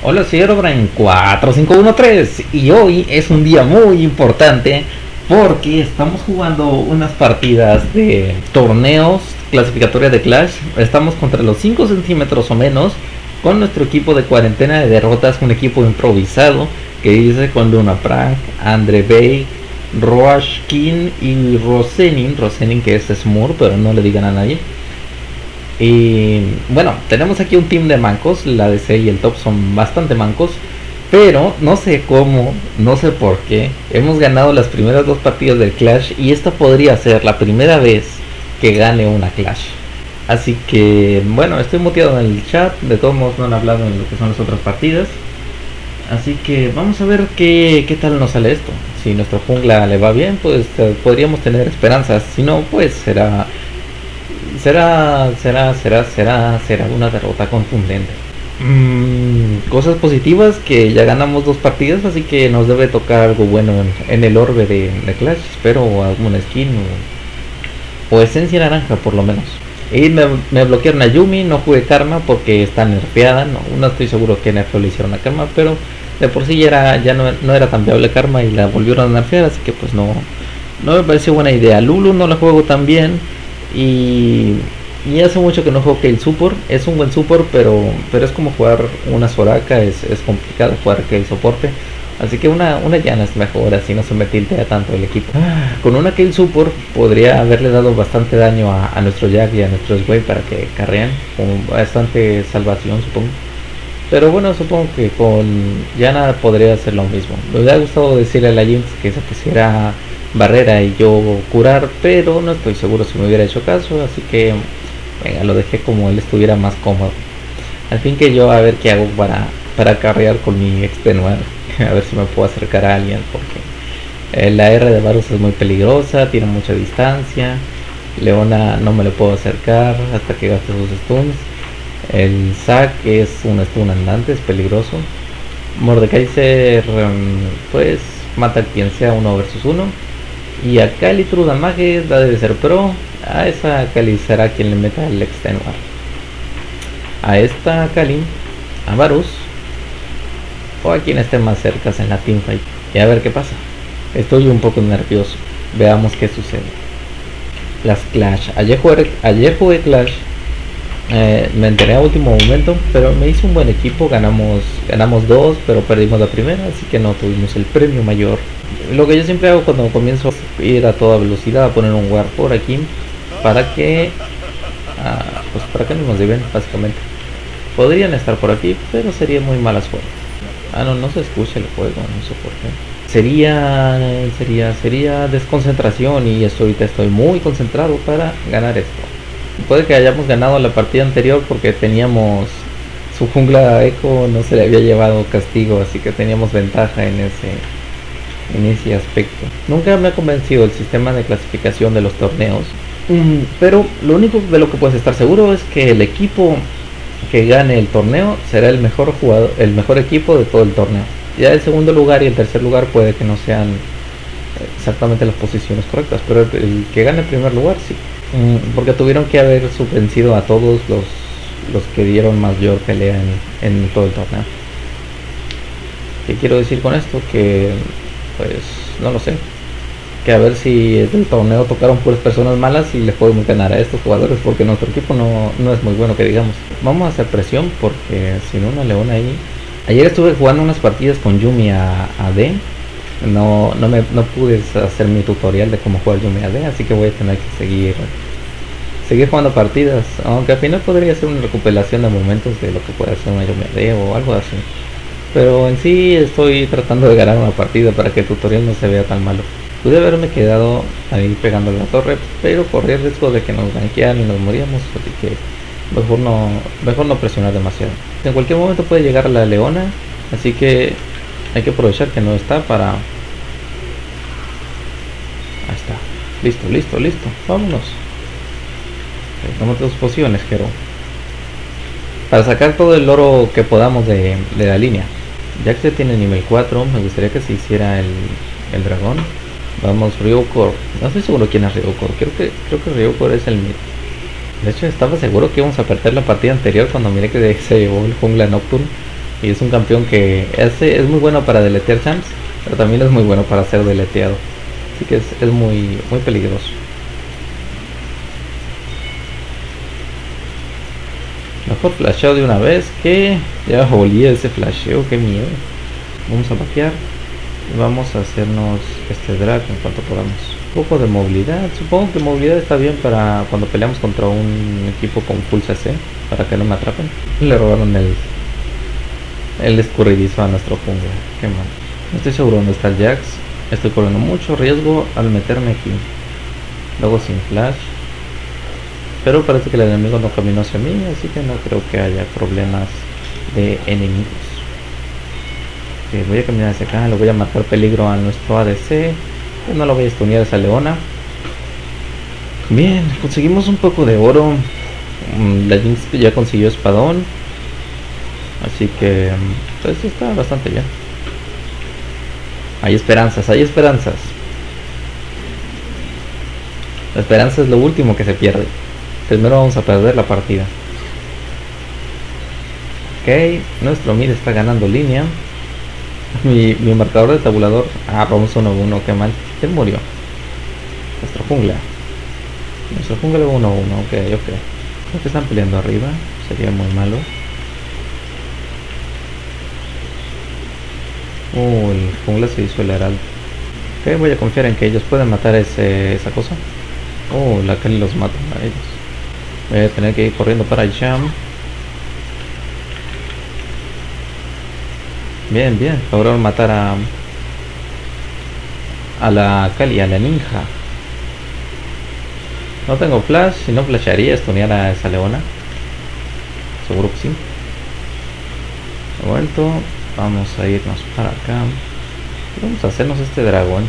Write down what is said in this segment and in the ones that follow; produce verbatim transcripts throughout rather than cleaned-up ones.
Hola, soy Herobrine cuatro cinco uno tres y hoy es un día muy importante porque estamos jugando unas partidas de torneos clasificatorias de Clash. Estamos contra los cinco centímetros o menos con nuestro equipo de cuarentena de derrotas, un equipo improvisado que dice con Luna Prank, Andre Bay, Roashkin y Rosenin, Rosenin que es Smur, pero no le digan a nadie. Y bueno, tenemos aquí un team de mancos, la D C y el top son bastante mancos, pero no sé cómo, no sé por qué, hemos ganado las primeras dos partidas del Clash y esta podría ser la primera vez que gane una Clash. Así que bueno, estoy muteado en el chat, de todos modos no han hablado en lo que son las otras partidas. Así que vamos a ver qué, qué tal nos sale esto. Si nuestro jungla le va bien, pues eh, podríamos tener esperanzas, si no, pues será... Será, será, será, será, será una derrota contundente. Mm, cosas positivas que ya ganamos dos partidas, así que nos debe tocar algo bueno en, en el orbe de, de Clash. Espero alguna skin o, o esencia naranja por lo menos. Y me, me bloquearon a Yumi, no jugué Karma porque está nerfeada. No, no estoy seguro que nerfeo le hicieron a Karma, pero de por sí ya, era, ya no, no era tan viable Karma y la volvieron a nerfear, así que pues no, no me pareció buena idea. Lulu no la juego tan bien. Y, y hace mucho que no juego Kayle Support. Es un buen support, pero pero es como jugar una Soraka. Es, es complicado jugar Kayle soporte. Así que una, una Yana es mejor, así no se me tiltea tanto el equipo. Con una Kayle Support podría haberle dado bastante daño a, a nuestro Jack y a nuestro Sway para que carrean, con bastante salvación supongo. Pero bueno, supongo que con Yana podría hacer lo mismo. Me hubiera gustado decirle a la Jinx que se pusiera barrera y yo curar, pero no estoy seguro si me hubiera hecho caso, así que venga, lo dejé como él estuviera más cómodo. Al fin que yo a ver qué hago para, para carrear con mi extenuar, a ver si me puedo acercar a alguien, porque eh, la R de Varus es muy peligrosa, tiene mucha distancia. Leona no me le puedo acercar hasta que gaste sus stuns. El Zac es un stun andante, es peligroso. Mordekaiser pues mata a quien sea uno versus uno. Y a Kali True Damage la debe ser pro. A esa Kali será quien le meta el extenuar. A esta Kali, a Varus, o a quien esté más cerca en la teamfight. Y a ver qué pasa. Estoy un poco nervioso. Veamos qué sucede. Las Clash. Ayer jugué, ayer jugué Clash. Eh, me enteré a último momento, pero me hice un buen equipo. Ganamos, ganamos dos, pero perdimos la primera, así que no tuvimos el premio mayor. Lo que yo siempre hago cuando comienzo a ir a toda velocidad, a poner un ward por aquí para que ah, pues para que no nos lleven básicamente. Podrían estar por aquí, pero sería muy mala suerte. Ah, no, no se escucha el juego, no sé por qué. Sería, sería, sería desconcentración y estoy, ahorita estoy muy concentrado para ganar esto. Puede que hayamos ganado la partida anterior porque teníamos su jungla eco, no se le había llevado castigo, así que teníamos ventaja en ese en ese aspecto. Nunca me ha convencido el sistema de clasificación de los torneos, mm, pero lo único de lo que puedes estar seguro es que el equipo que gane el torneo será el mejor jugador, el mejor equipo de todo el torneo. Ya el segundo lugar y el tercer lugar puede que no sean exactamente las posiciones correctas, pero el que gane el primer lugar sí, mm, porque tuvieron que haber vencido a todos los los que dieron mayor pelea en, en todo el torneo. ¿Qué quiero decir con esto? Que pues no lo sé, que a ver si el torneo tocaron puras personas malas y les podemos ganar a estos jugadores, porque nuestro equipo no, no es muy bueno que digamos. Vamos a hacer presión porque si no una leona ahí. Ayer estuve jugando unas partidas con Yumi a, a D. No, no, me, no pude hacer mi tutorial de cómo jugar Yumi a D, así que voy a tener que seguir seguir jugando partidas, aunque al final podría ser una recopilación de momentos de lo que puede hacer una Yumi a D o algo así. Pero en sí estoy tratando de ganar una partida para que el tutorial no se vea tan malo. Pude haberme quedado ahí pegando la torre, pero corría el riesgo de que nos gankearan y nos moríamos, así que mejor no, mejor no presionar demasiado. En cualquier momento puede llegar la leona, así que hay que aprovechar que no está para... Ahí está, listo, listo, listo, vámonos. Toma tus pociones, Jero, para sacar todo el oro que podamos de, de la línea. Ya que se tiene nivel cuatro, me gustaría que se hiciera el, el dragón. Vamos, Ryukor. No estoy seguro quién es Ryukor. Creo que, creo que Ryukor es el mid. De hecho estaba seguro que íbamos a perder la partida anterior cuando miré que se llevó el jungla Nocturne. Y es un campeón que es, es muy bueno para deletear champs, pero también es muy bueno para ser deleteado. Así que es, es muy, muy peligroso. Mejor flasheo de una vez que ya olía ese flasheo, qué miedo. Vamos a vaquear y vamos a hacernos este drag en cuanto podamos. Un poco de movilidad, supongo que movilidad está bien para cuando peleamos contra un equipo con full C C, para que no me atrapen. Le robaron el, el escurridizo a nuestro jungla, qué mal. No estoy seguro dónde está el Jax, estoy corriendo mucho riesgo al meterme aquí. Luego sin flash. Pero parece que el enemigo no caminó hacia mí, así que no creo que haya problemas de enemigos. Okay, voy a caminar hacia acá, le voy a marcar peligro a nuestro A D C. No lo voy a stunear a esa leona. Bien, conseguimos un poco de oro. La Jinx ya consiguió espadón. Así que pues está bastante bien. Hay esperanzas, hay esperanzas. La esperanza es lo último que se pierde. Primero vamos a perder la partida. Ok, nuestro mid está ganando línea. Mi, mi marcador de tabulador. Ah, vamos uno a uno, qué mal. ¿Quién murió? Nuestro jungla. Nuestro jungla uno a uno, ok, ok. Creo que están peleando arriba. Sería muy malo. Uy, el jungla se hizo el heraldo. Ok, voy a confiar en que ellos pueden matar ese, esa cosa. Oh, la Kali los mata a ellos. Voy a tener que ir corriendo para el Sham. Bien, bien, lograron matar a a la Kali, a la ninja. No tengo flash, si no flasharía stunear a esa leona. Seguro que sí. De momento vamos a irnos para acá. Vamos a hacernos este dragón.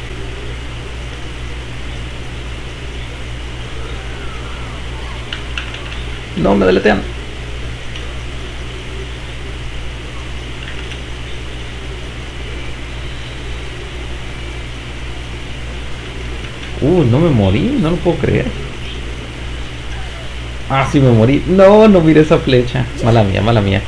No me deletean. Uh, no me morí, no lo puedo creer. Ah, sí me morí. No, no miré esa flecha. Mala mía, mala mía.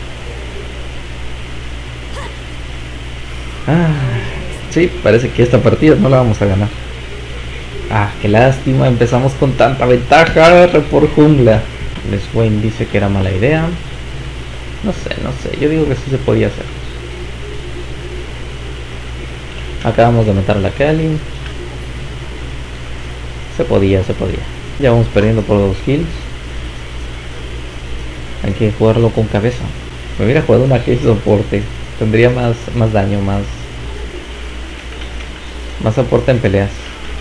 Ah, sí, parece que esta partida no la vamos a ganar. Ah, qué lástima, empezamos con tanta ventaja por jungla. Les Wayne dice que era mala idea. No sé, no sé, yo digo que sí se podía hacer. Acabamos de matar a la Kali. Se podía, se podía. Ya vamos perdiendo por dos kills. Hay que jugarlo con cabeza. Me hubiera jugado una que soporte. Tendría más, más daño, más Más soporte en peleas.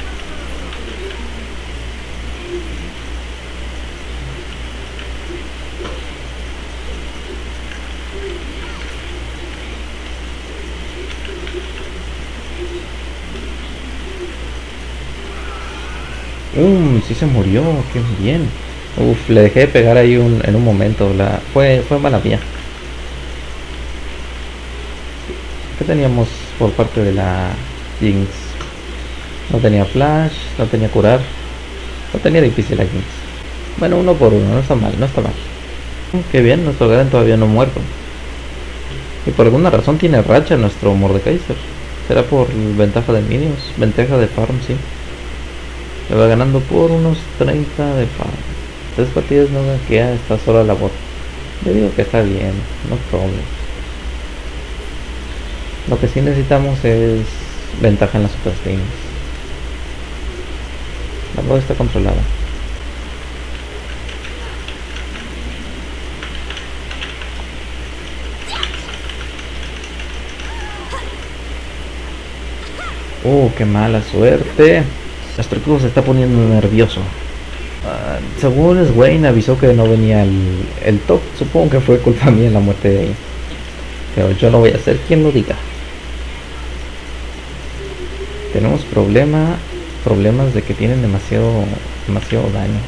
Um, sí se murió, qué bien. Uf, le dejé de pegar ahí un, en un momento. La, fue, fue mala mía. ¿Qué teníamos por parte de la Jinx? No tenía flash, no tenía curar. No tenía difícil la Jinx. Bueno, uno por uno, no está mal, no está mal. Uh, qué bien, nuestro Garen todavía no muerto. Y por alguna razón tiene racha nuestro Mordekaiser. Será por ventaja de minions, ventaja de farm, sí. Le va ganando por unos treinta de farm. Tres partidas no queda, está sola la bot. Yo digo que está bien, no problem. Lo que sí necesitamos es ventaja en las otras lanes. La bot está controlada. Oh, qué mala suerte. Nuestro equipo se está poniendo nervioso. Uh, según Swain avisó que no venía el, el top. Supongo que fue culpa mía la muerte de ahí. Pero yo no voy a ser quien lo diga. Tenemos problema, problemas de que tienen demasiado, demasiado daño.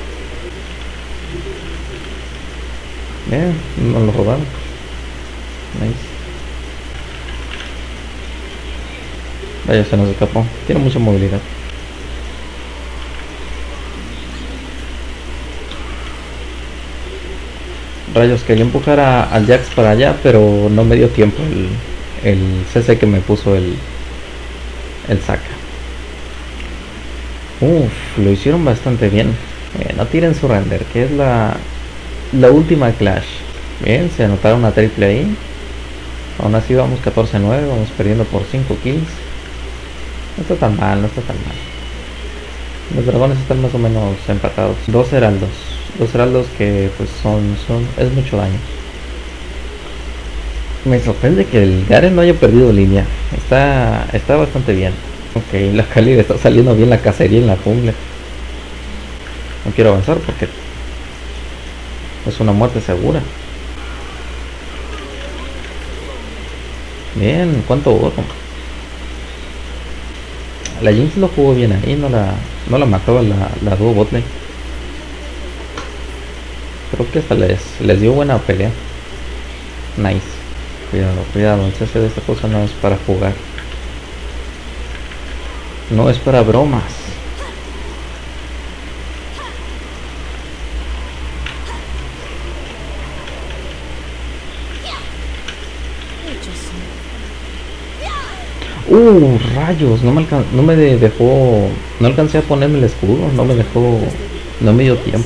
Eh, nos lo robaron. Nice. Vaya, se nos escapó. Tiene mucha movilidad. Rayos, quería empujar a, al Jax para allá, pero no me dio tiempo el, el C C que me puso el, el Saka. Uff, lo hicieron bastante bien. Eh, no tiren surrender, que es la, la última Clash. Bien, se anotaron una triple ahí. Aún así vamos catorce a nueve, vamos perdiendo por cinco kills. No está tan mal, no está tan mal. Los dragones están más o menos empatados. Dos heraldos. Dos heraldos que pues son, son... es mucho daño. Me sorprende que el Garen no haya perdido línea. Está, está bastante bien. Ok, la Kali está saliendo bien la cacería en la jungla. No quiero avanzar porque es una muerte segura. Bien, ¿cuánto oro? La Jinx lo jugó bien ahí, no la, no la mató la, la dúo botlane. Creo que hasta les, les dio buena pelea. Nice. Cuidado, cuidado, el C C de esta cosa no es para jugar. No es para bromas. Uh, rayos, no me alcan no me de dejó, no alcancé a ponerme el escudo, no me dejó, no me dio tiempo.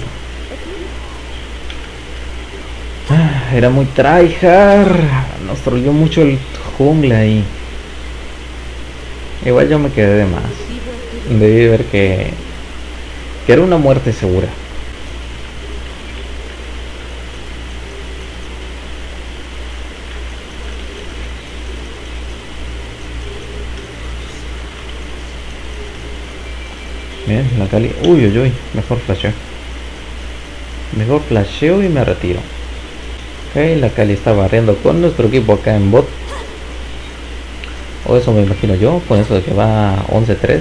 Ah, era muy tryhard, nos troleó mucho el jungla ahí. Igual yo me quedé de más. Debí ver que, que era una muerte segura. Bien, la Kali. Uy, uy, uy. Mejor flasheo. Mejor flasheo y me retiro. Ok, la Kali está barriendo con nuestro equipo acá en bot. O eso me imagino yo, con eso de que va once tres.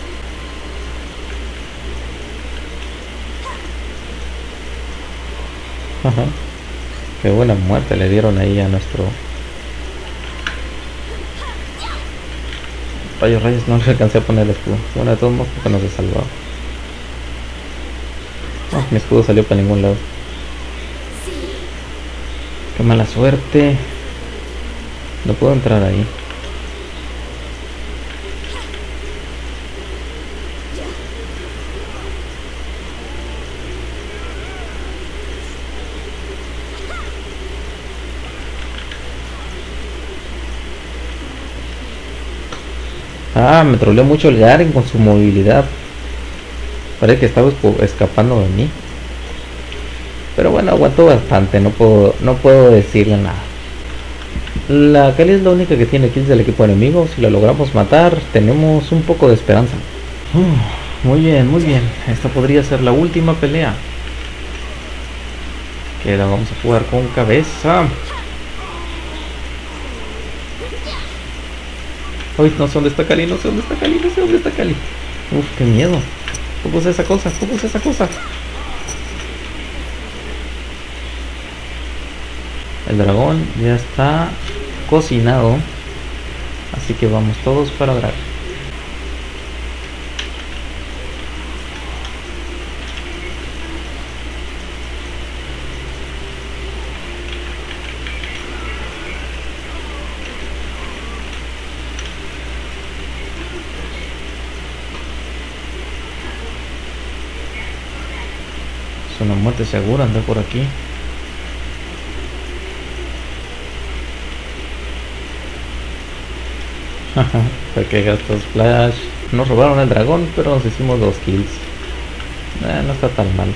Ajá. Qué buena muerte le dieron ahí a nuestro... Rayos, rayos, no le alcancé a poner el escudo. Bueno, de todos modos porque nos he salvado. Oh, mi escudo salió para ningún lado. Qué mala suerte. No puedo entrar ahí. Ah, me troleó mucho el Garen con su movilidad. Parece que estaba escapando de mí. Pero bueno, aguanto bastante, no puedo, no puedo decirle nada. La Kali es la única que tiene kills del equipo enemigo. Si la logramos matar, tenemos un poco de esperanza. Uh, muy bien, muy bien. Esta podría ser la última pelea. Que la vamos a jugar con cabeza. Uy, no sé dónde está Kali, no sé dónde está Kali, no sé dónde está Kali. Uf, qué miedo. ¿Cómo es esa cosa? ¿Cómo es esa cosa? El dragón ya está cocinado. Así que vamos todos para drag. Es una muerte segura andar por aquí. ¿Para qué gastos flash? Nos robaron el dragón, pero nos hicimos dos kills. Eh, no está tan mal.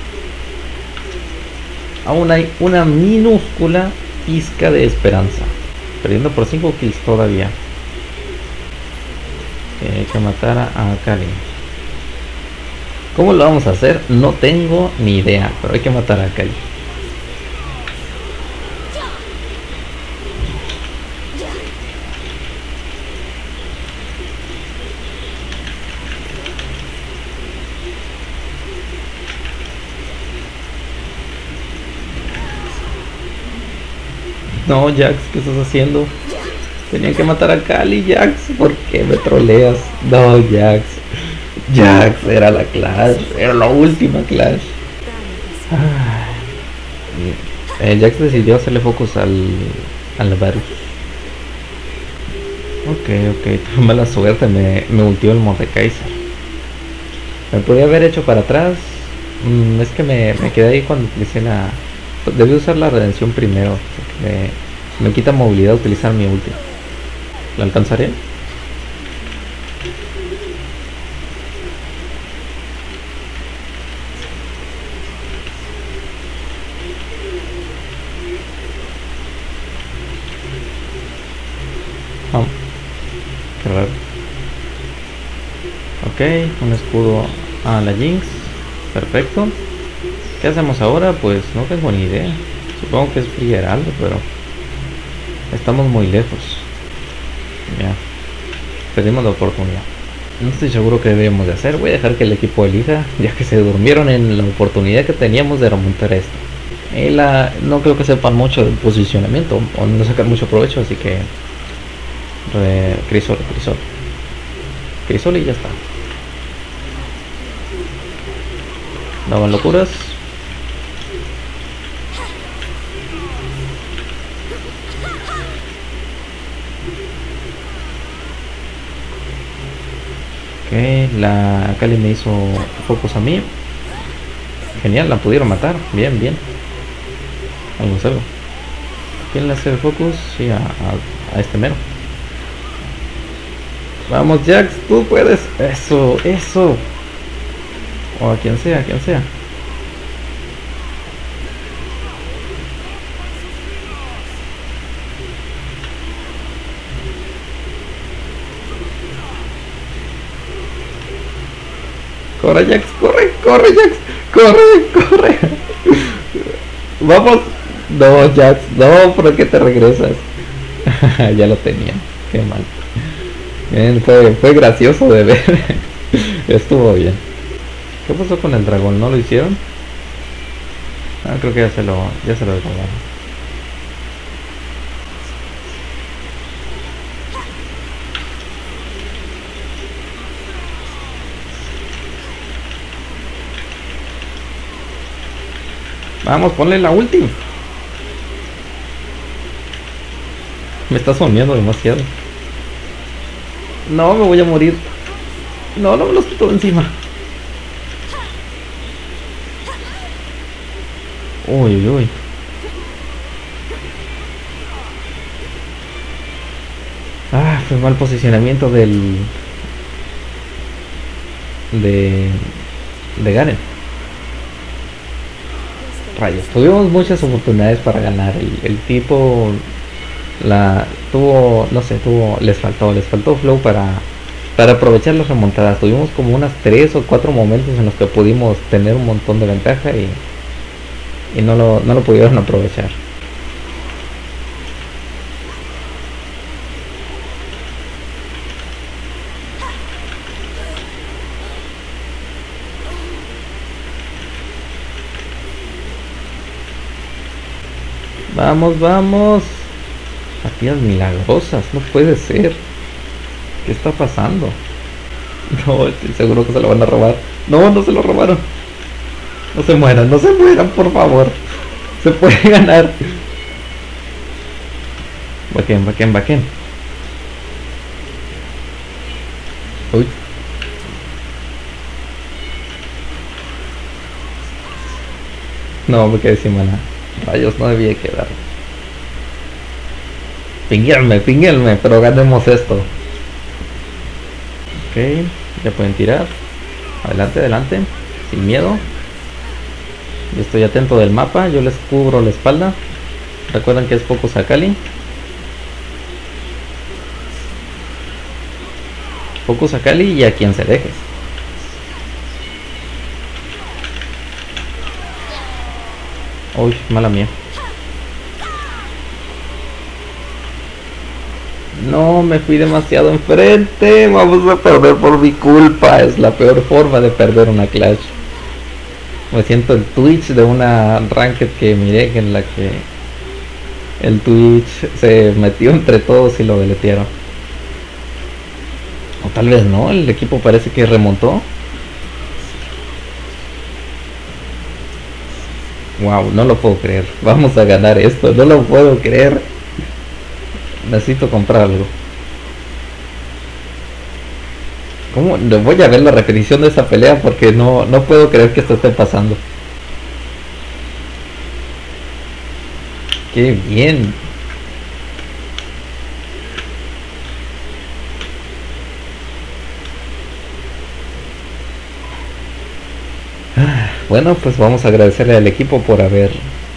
Aún hay una minúscula pizca de esperanza. Perdiendo por cinco kills todavía. Eh, hay que matar a Kali. ¿Cómo lo vamos a hacer? No tengo ni idea, pero hay que matar a Kali. No, Jax, ¿qué estás haciendo? Tenían que matar a Kali, Jax. ¿Por qué me troleas? No, Jax. Jax, era la Clash. Era la última Clash. Ay. Eh, Jax decidió hacerle focus al, al Varus. Ok, ok, tuve mala suerte, me, me ultió el Mordekaiser. Me podía haber hecho para atrás. Mm, es que me, me quedé ahí cuando utilicé la... Debí usar la redención primero. Me, me quita movilidad utilizar mi ulti. ¿Lo alcanzaré? Oh, qué raro. Ok, un escudo a la Jinx. Perfecto. ¿Qué hacemos ahora? Pues no tengo ni idea. Supongo que es Free Heraldo, pero estamos muy lejos. Ya, perdimos la oportunidad. No estoy seguro qué debemos de hacer. Voy a dejar que el equipo elija, ya que se durmieron en la oportunidad que teníamos de remontar esto. Y la, no creo que sepan mucho del posicionamiento o no sacan mucho provecho, así que re, Crisol, Crisol Crisol y ya está. Daban locuras. Ok, la Kali me hizo focus a mí. Genial, la pudieron matar. Bien, bien. Algo es algo. ¿Quién le hace el focus? Sí, a, a, a este mero. Vamos, Jax, tú puedes. Eso, eso. O a quien sea, a quien sea. Corre, Jax, corre, corre, Jax, corre, corre. Vamos. No, Jax, no, ¿por qué te regresas? Ya lo tenían, qué mal. Bien, fue, fue gracioso de ver. Estuvo bien. ¿Qué pasó con el dragón? ¿No lo hicieron? Ah, creo que ya se lo, ya se lo descolgaron. Vamos, ponle la ulti. Me está soñando demasiado. No, me voy a morir. No, no me los quito encima. Uy, uy, uy. Ah, fue mal posicionamiento del... De... De Garen. Rayos, tuvimos muchas oportunidades para ganar. El, el tipo... La... Tuvo... No sé, tuvo... Les faltó, les faltó flow para... Para aprovechar las remontadas. Tuvimos como unas tres o cuatro momentos en los que pudimos tener un montón de ventaja y... Y no lo, no lo pudieron aprovechar. Vamos, vamos. Partidas milagrosas, no puede ser. ¿Qué está pasando? No, estoy seguro que se lo van a robar. No, no se lo robaron. No se mueran, no se mueran, por favor. Se puede ganar. Baquen, baquen, baquen. Uy. No, me quedé sin mana. Rayos, no debía quedar. Pinguelme, pinguelme, pero ganemos esto. Ok, ya pueden tirar. Adelante, adelante. Sin miedo. Yo estoy atento del mapa, yo les cubro la espalda. Recuerden que es Focus a Kali. Focus a Kali y a quien se deje. Uy, mala mía. No, me fui demasiado enfrente. Vamos a perder por mi culpa. Es la peor forma de perder una Clash. Me siento el Twitch de una Ranked que miré en la que el Twitch se metió entre todos y lo deletearon. O tal vez no, el equipo parece que remontó. Wow, no lo puedo creer. Vamos a ganar esto, no lo puedo creer. Necesito comprar algo. ¿Cómo? No, voy a ver la repetición de esa pelea porque no, no puedo creer que esto esté pasando. Qué bien. Bueno, pues vamos a agradecerle al equipo por haber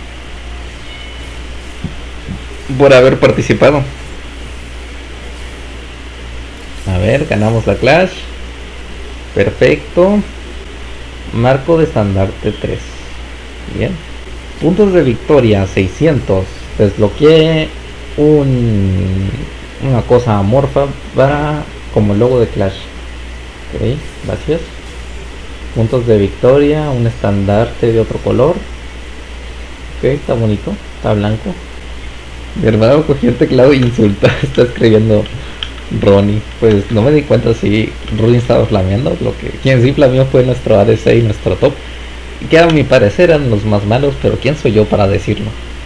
por haber participado. A ver, ganamos la Clash. Perfecto. Marco de estandarte tres. Bien. Puntos de victoria seiscientos. Desbloqueé un una cosa amorfa para como logo de Clash. Ok, gracias. Puntos de victoria, un estandarte de otro color. Ok, está bonito, está blanco. Mi hermano cogió el teclado y insulta. Está escribiendo Ronnie. Pues no me di cuenta si Ronnie estaba flameando. Lo que quien sí flameó fue nuestro A D C y nuestro top, que a mi parecer eran los más malos, pero quién soy yo para decirlo.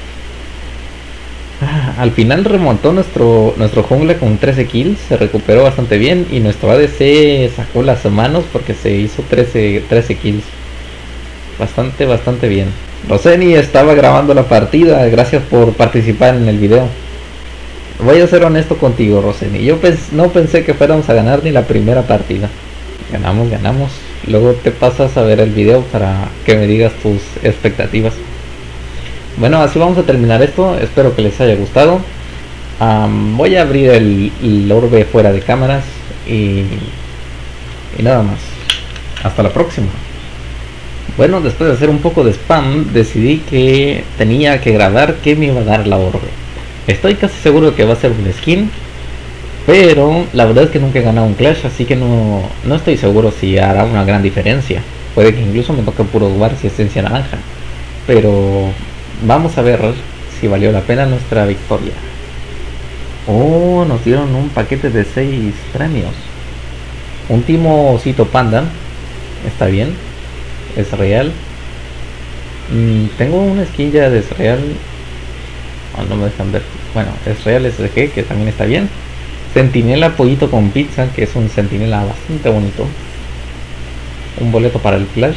Ah, al final remontó nuestro nuestro jungla con trece kills, se recuperó bastante bien y nuestro A D C sacó las manos porque se hizo trece, trece kills. Bastante, bastante bien. Roseni estaba grabando la partida, gracias por participar en el video. Voy a ser honesto contigo, Roseni, yo pens no pensé que fuéramos a ganar ni la primera partida. Ganamos, ganamos. Luego te pasas a ver el video para que me digas tus expectativas. Bueno, así vamos a terminar esto. Espero que les haya gustado. Um, voy a abrir el, el orbe fuera de cámaras y, y nada más. Hasta la próxima. Bueno, después de hacer un poco de spam, decidí que tenía que grabar qué me iba a dar la orbe. Estoy casi seguro de que va a ser un skin, pero la verdad es que nunca he ganado un Clash, así que no, no estoy seguro si hará una gran diferencia. Puede que incluso me toque puro jugar si esencia naranja, pero vamos a ver si valió la pena nuestra victoria. Oh, nos dieron un paquete de seis premios. Un timo osito panda, está bien, es real. Mm, tengo una skin ya de es real. Oh, no me dejan ver. Bueno, es real S G, que también está bien. Centinela pollito con pizza, que es un centinela bastante bonito. Un boleto para el Clash.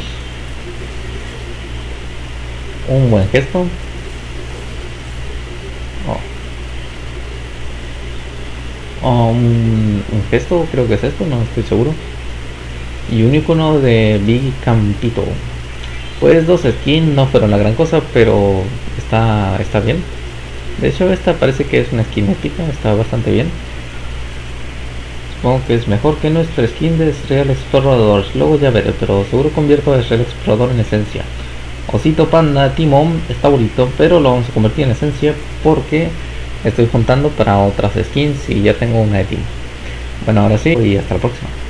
Un buen gesto. Oh. Oh, un, un gesto, creo que es esto, no estoy seguro. Y un icono de Big Campito. Pues dos skins no fueron la gran cosa, pero está, está bien. De hecho esta parece que es una skin épica, está bastante bien. Supongo que es mejor que nuestra skin de Real Explorador. Luego ya veré, pero seguro convierto a Real Explorador en esencia. Osito Panda Timon está bonito, pero lo vamos a convertir en esencia porque estoy juntando para otras skins y ya tengo una de Team. Bueno, ahora sí, y hasta la próxima.